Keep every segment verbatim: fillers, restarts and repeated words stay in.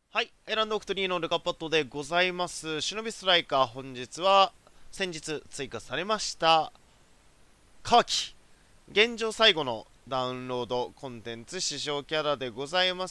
はい、エランドオクトリーのルカパッドでございます。忍びストライカー、本日は先日追加されましたカワキ。現状最後のダウンロードコンテンツ、師匠キャラでございます。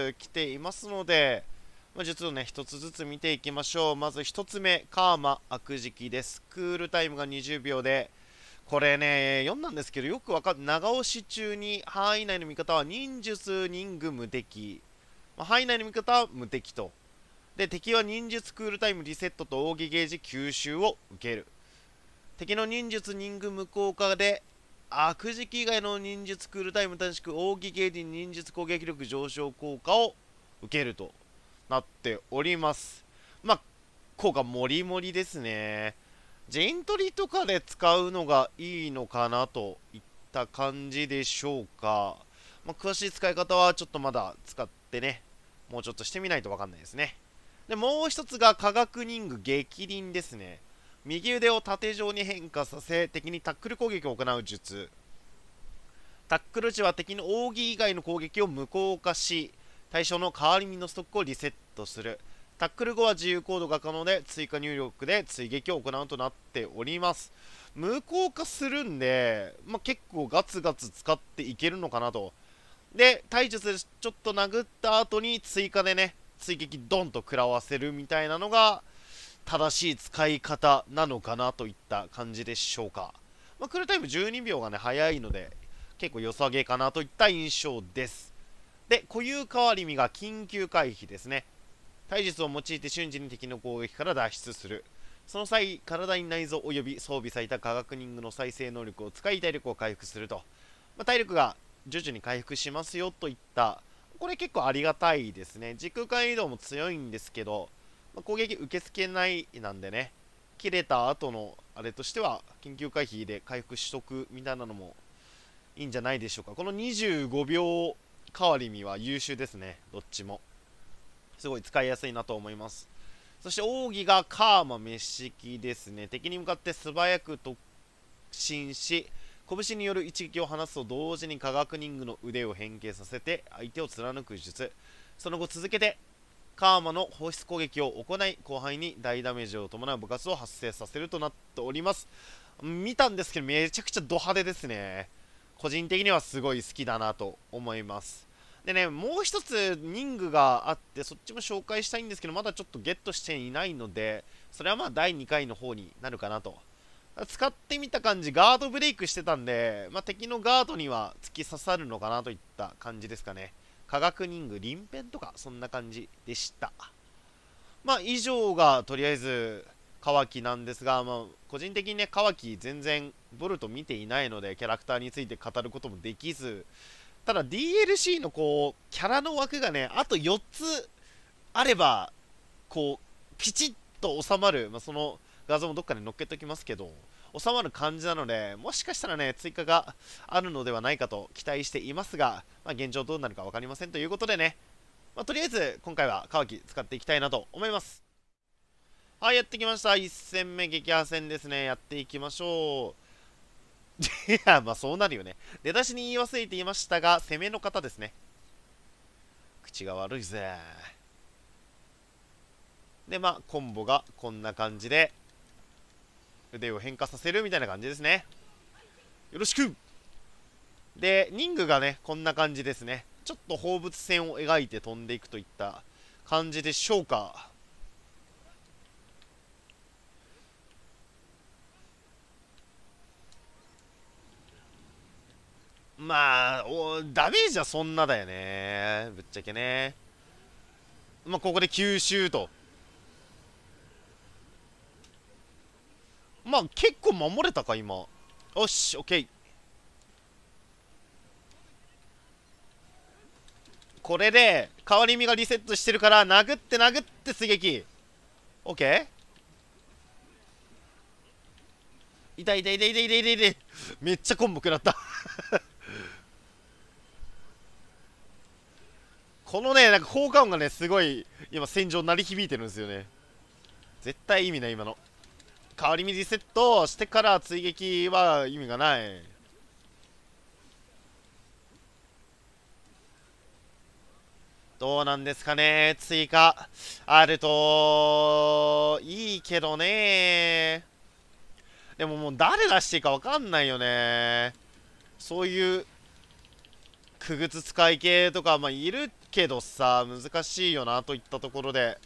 来ていますので、まあ、実をね、一つずつ見ていきましょう。まず一つ目、カーマ悪時期です。クールタイムがにじゅうびょうで、これね、読んだんですけど、よくわかん長押し中に範囲内の味方は忍術、忍具無敵。まあ、範囲内の味方は無敵と。で、敵は忍術クールタイムリセットと奥義ゲージ吸収を受ける。敵の忍術忍具無効化で、悪時期以外の忍術クールタイム正しく奥義ゲージ忍術攻撃力上昇効果を受けるとなっております。まあ、効果もりもりですね。ジェイントリとかで使うのがいいのかなといった感じでしょうか。まあ、詳しい使い方はちょっとまだ使ってね、もうちょっとしてみないとわかんないですね。で、もう一つが科学忍具激鱗ですね。右腕を縦状に変化させ、敵にタックル攻撃を行う術。タックル時は敵の奥義以外の攻撃を無効化し、対象の変わり身のストックをリセットする。タックル後は自由コードが可能で、追加入力で追撃を行うとなっております。無効化するんで、まあ、結構ガツガツ使っていけるのかなと。で、体術でちょっと殴った後に追加でね、追撃ドンと食らわせるみたいなのが正しい使い方なのかなといった感じでしょうか。まあ、クールタイムじゅうにびょうがね、早いので、結構良さげかなといった印象です。で、固有変わり身が緊急回避ですね。体術を用いて瞬時に敵の攻撃から脱出する。その際、体に内臓及び装備された科学忍具の再生能力を使い体力を回復すると。まあ、体力が徐々に回復しますよといった、これ結構ありがたいですね。時空間移動も強いんですけど、まあ、攻撃受け付けないなんでね、切れた後のあれとしては、緊急回避で回復しとくみたいなのもいいんじゃないでしょうか。このにじゅうごびょう変わり身は優秀ですね、どっちも。すごい使いやすいなと思います。そして奥義がカーマ滅式ですね。敵に向かって素早く突進し、拳による一撃を放つと同時に科学忍具の腕を変形させて相手を貫く術。その後続けてカーマの放出攻撃を行い、後輩に大ダメージを伴う爆発を発生させるとなっております。見たんですけどめちゃくちゃド派手ですね。個人的にはすごい好きだなと思います。でね、もう一つ忍具があって、そっちも紹介したいんですけど、まだちょっとゲットしていないので、それはまあだいにかいの方になるかなと。使ってみた感じ、ガードブレイクしてたんで、まあ、敵のガードには突き刺さるのかなといった感じですかね。科学忍具、鱗片とか、そんな感じでした。まあ、以上がとりあえず、カワキなんですが、まあ、個人的にね、カワキ全然ボルト見ていないので、キャラクターについて語ることもできず、ただ ディーエルシー のこう、キャラの枠がね、あとよっつあれば、こう、きちっと収まる、まあ、その画像もどっかに載っけておきますけど、収まる感じなので、もしかしたらね、追加があるのではないかと期待していますが、まあ、現状どうなるか分かりませんということでね、まあ、とりあえず今回はカワキ使っていきたいなと思います。はい、やってきました。いっ戦目撃破戦ですね。やっていきましょう。いや、まあそうなるよね。出だしに言い忘れていましたが、攻めの方ですね。口が悪いぜ。で、まあ、コンボがこんな感じで、腕を変化させるみたいな感じですね。よろしく。で、忍具がね、こんな感じですね。ちょっと放物線を描いて飛んでいくといった感じでしょうか。まあ、おダメージはそんなだよね。ぶっちゃけね。まあ、ここで吸収と。まあ、結構守れたか、今。よし、オッケー。これで、変わり身がリセットしてるから、殴って殴って追撃。オッケー。痛い痛い痛い痛い痛い痛い痛い。めっちゃコンボ食らったこのね、なんか効果音がね、すごい、今、戦場鳴り響いてるんですよね。絶対意味ない、今の。変わり身リセットしてから追撃は意味がない。 どうなんですかね。追加あるといいけどね。でももう誰出していいかわかんないよね。そういうくぐつ使い系とかまあいるけどさ、難しいよなといったところで。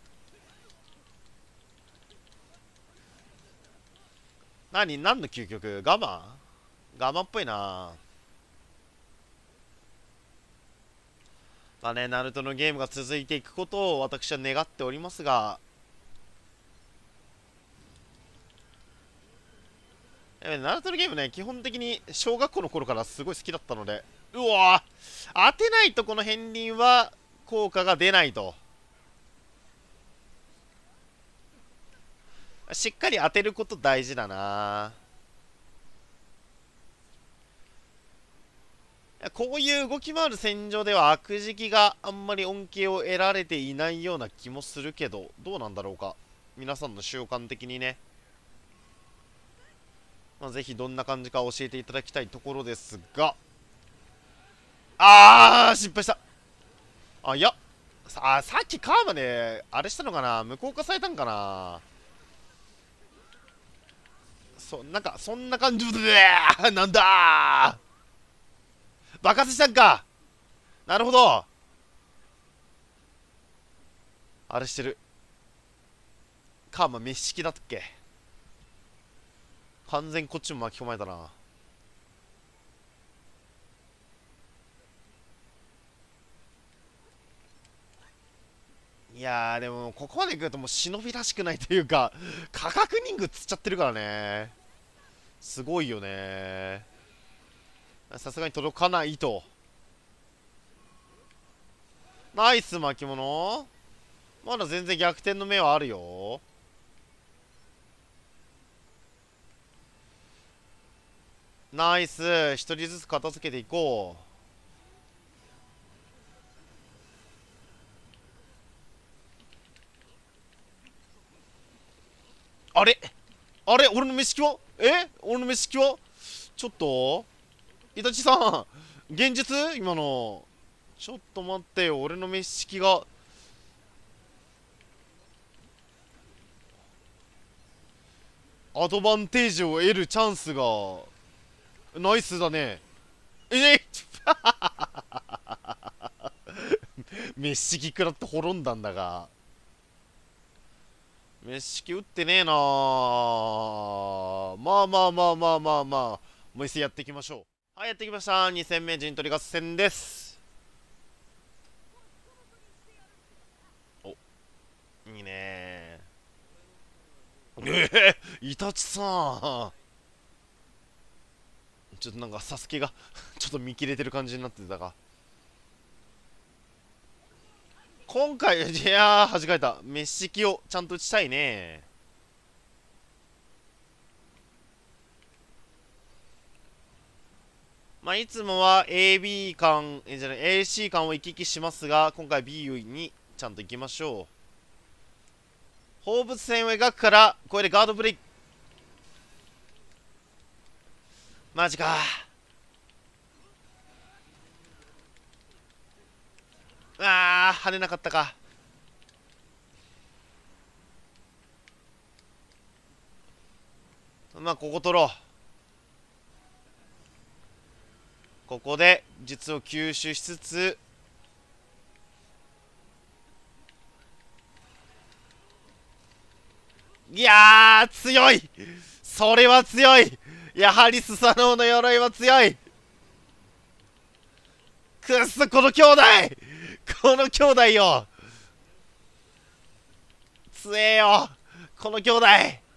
何何の究極？ガマガマっぽいな。まあね、ナルトのゲームが続いていくことを私は願っておりますが、えナルトのゲームね、基本的に小学校の頃からすごい好きだったので、うわー当てないとこの片鱗は効果が出ないと。しっかり当てること大事だな。こういう動き回る戦場では悪磁気があんまり恩恵を得られていないような気もするけど、どうなんだろうか。皆さんの習慣的にね。まあ、ぜひどんな感じか教えていただきたいところですが、あー失敗した。あいやさあさっきカーマであれしたのかな、無効化されたんかな。そなんかそんな感じでなんだー爆発したんか。なるほど、あれしてる。カーマ滅式だったっけ。完全こっちも巻き込まれたな。いやーでもここまで来るともう忍びらしくないというか価格リングつっちゃってるからね。すごいよね。さすがに届かないと。ナイス巻物。まだ全然逆転の目はあるよ。ナイス。一人ずつ片付けていこう。あれあれ俺の飯はえ俺の飯はちょっとイタチさん現実今のちょっと待ってよ。俺の飯式がアドバンテージを得るチャンスがナイスだね。えっ飯式食らって滅んだんだが、飯式打ってねえなー。まあまあまあまあまあまあもう一戦やっていきましょう。はい、やってきました。に戦目陣取り合戦です。おいいねー。ええー、イタチさんちょっとなんかサスケがちょっと見切れてる感じになってたか。今回いやー弾かれた。メッシ機をちゃんと打ちたいね。まあいつもは エービー 間えじゃない エーシー 間を行き来しますが、今回 ビー にちゃんと行きましょう。放物線を描くからこれでガードブレイク。マジか。あー跳ねなかったか。まあここ取ろう。ここで術を吸収しつつ、いやー強い。それは強い。やはりスサノオの鎧は強い。くっそこの兄弟この兄弟よ強えよこの兄弟。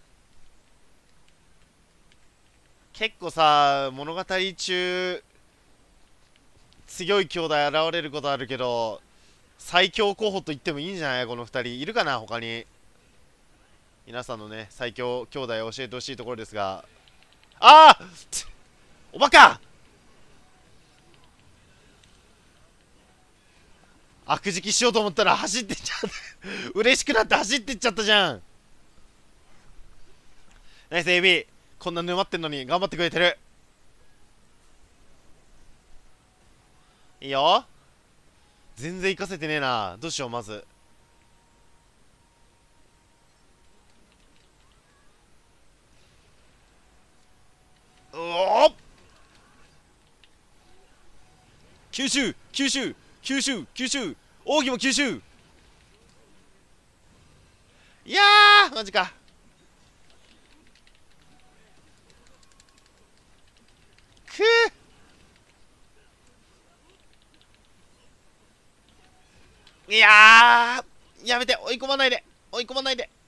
結構さ物語中強い兄弟現れることあるけど、最強候補と言ってもいいんじゃない。このふたりいるかな他に。皆さんのね最強兄弟を教えてほしいところですが、ああおバカ悪事きしようと思ったら走ってっちゃった嬉しくなって走ってっちゃったじゃん。ナイス エービー。 こんな沼ってんのに頑張ってくれてる。いいよ全然活かせてねえな。どうしよう。まずうおっ、吸収吸収吸収吸収、奥義も吸収。いやーマジか。くー、いやーやめて、追い込まないで、追い込まないで。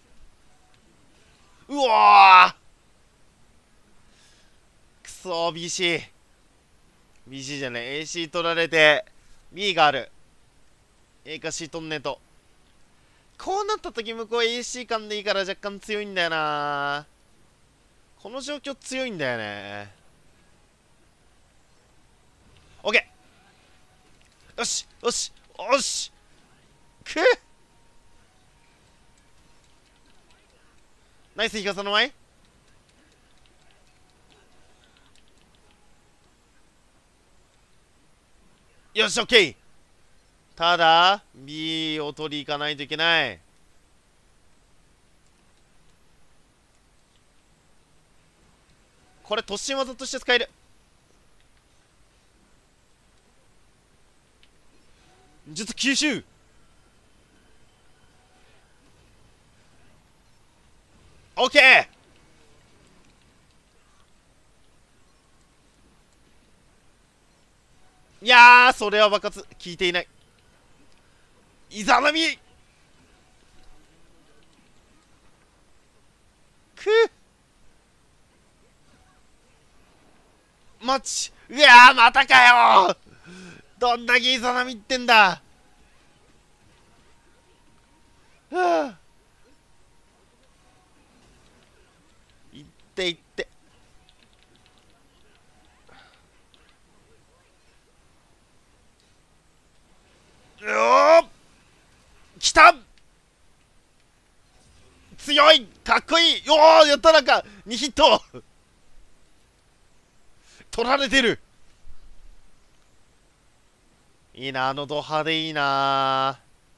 うわーくそー、 ビーシー ビーシー じゃない エーシー 取られて B がある。 A か C 取んねえと。こうなった時向こう エーシー 間でいいから若干強いんだよな。この状況強いんだよね。 OK、 よしよしよし。くっ、ナイス日傘の前。よし OK。 ただ B を取り行かないといけない。これ突進技として使える。術吸収。オッケー。いやーそれは爆発効いていない。イザナミくマッチ。うわーまたかよ。どんだけイザナミってんだ。はあ、いっていって。うおーきた。強い、かっこいい。よーやった。なんかにヒット取られてる。いいな、あのド派でいいな。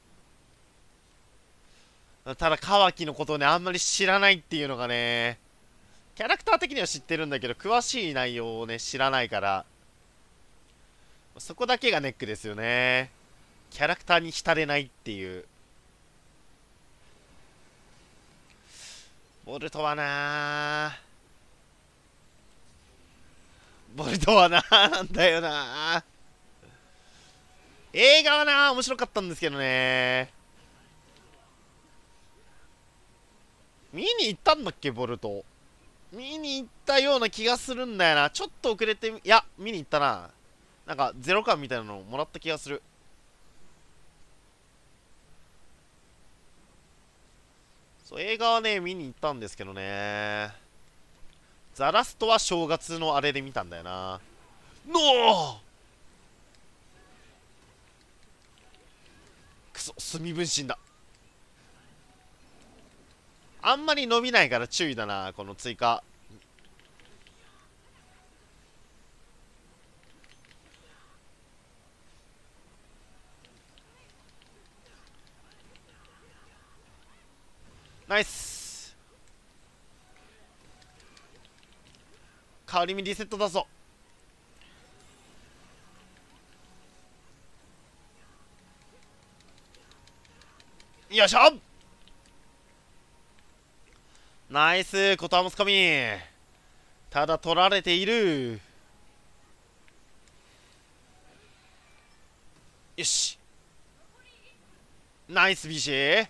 ただカワキのことをねあんまり知らないっていうのがね、キャラクター的には知ってるんだけど詳しい内容をね知らないから、そこだけがネックですよね。キャラクターに浸れないっていう。ボルトはな、ボルトはななんだよな。映画はな面白かったんですけどね。見に行ったんだっけボルト。見に行ったような気がするんだよな。ちょっと遅れて、いや見に行ったな。なんかゼロ感みたいなのもらった気がする。そう映画はね見に行ったんですけどね。ザラストは正月のあれで見たんだよな。のくそ炭分身だ。あんまり伸びないから注意だなこの追加。ナイス。代わりにリセット出そう。よいしょ。ナイスコタモスカミ。ただ取られている。よしナイスビシー。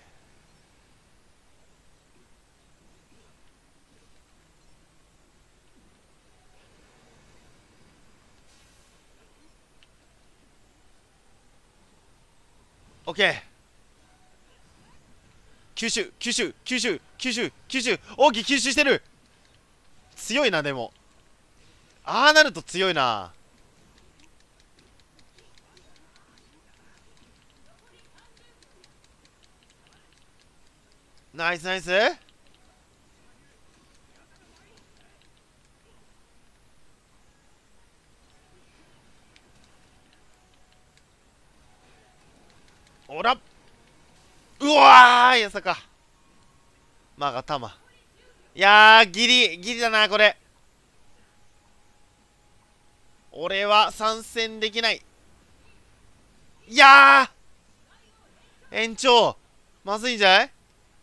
オッケー。吸収吸収吸収吸収吸収。大きい吸収してる。強いな。でもああなると強いな。ナイスナイス。 おら、うわー、やさか。まがたま。いやー、ギリ、ギリだな、これ。俺は参戦できない。いやー、延長。まずいんじゃない？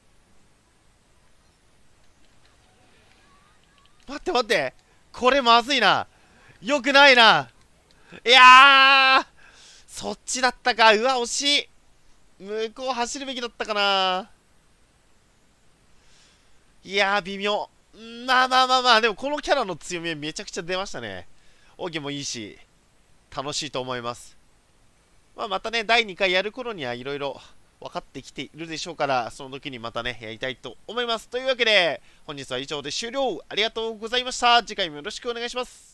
待って待って。これまずいな。よくないな。いやー、そっちだったか。うわ、惜しい。向こう走るべきだったかな。いやー、微妙。まあまあまあまあ、でもこのキャラの強みめちゃくちゃ出ましたね。オギもいいし、楽しいと思います。まあ、またね、だいにかいやる頃にはいろいろ分かってきているでしょうから、その時にまたね、やりたいと思います。というわけで、本日は以上で終了。ありがとうございました。次回もよろしくお願いします。